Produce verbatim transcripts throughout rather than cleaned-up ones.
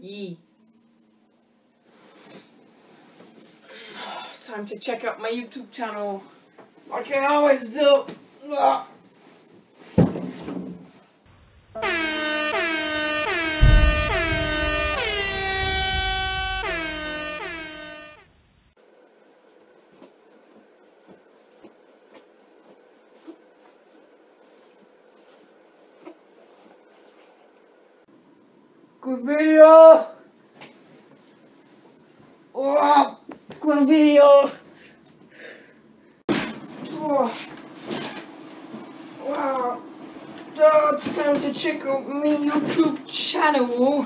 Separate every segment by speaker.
Speaker 1: Yee. It's time to check out my YouTube channel, like I always do. Ugh. Good video. Oh, good video. Oh. Wow. Oh, it's time to check out my YouTube channel.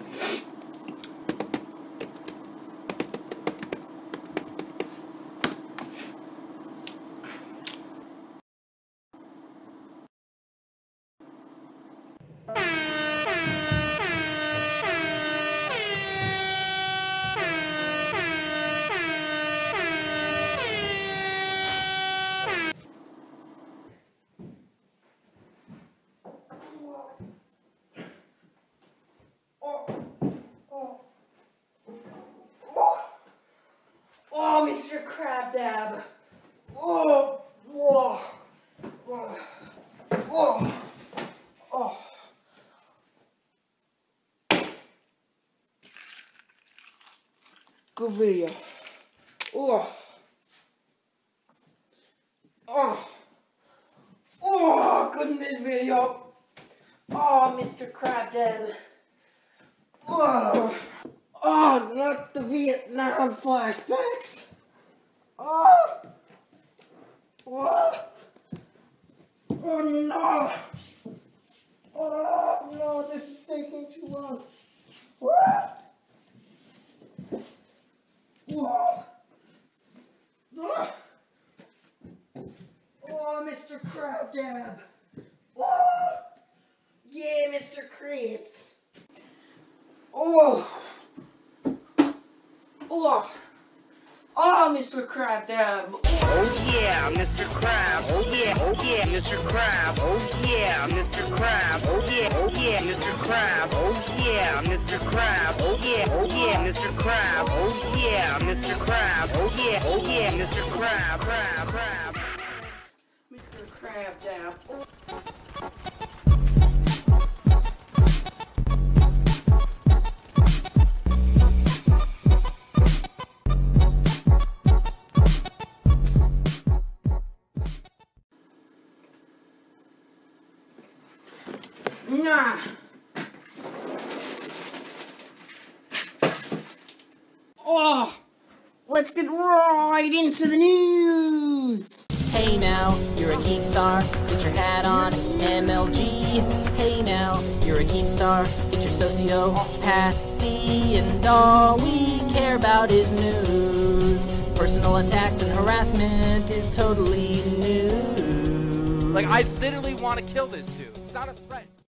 Speaker 1: Oh, Mister Crab Dab. Oh, oh, oh, oh, oh. Good video. Oh, oh, oh, good mid video. Oh, Mister Crab Dab. Oh. Oh, not the Vietnam flashbacks. Oh. Oh. Oh no. Oh no, this is taking too long. What? Whoa. Oh. Oh, Mister Crab Dab. Oh. Yeah, Mister Creeps. Oh. Oh, oh, Mister Crab Dab. Oh.
Speaker 2: Oh yeah, Mister Crab. Oh yeah, oh yeah, Mister Crab. Oh yeah, Mister Crab. Oh yeah, oh yeah, Mister Crab. Oh yeah, Mister Crab. Oh yeah, oh yeah, Mister Crab. Oh yeah, Mister Crab. Oh yeah, oh yeah, Mister Crab. Crab, crab.
Speaker 1: Mister Crab Dab. Oh. Nah. Oh, let's get right into the news.
Speaker 3: Hey now, you're a Keemstar, get your hat on, M L G. Hey now, you're a Keemstar, get your sociopathy, and all we care about is news. Personal attacks and harassment is totally new.
Speaker 4: Like, I literally want to kill this dude. It's not a threat.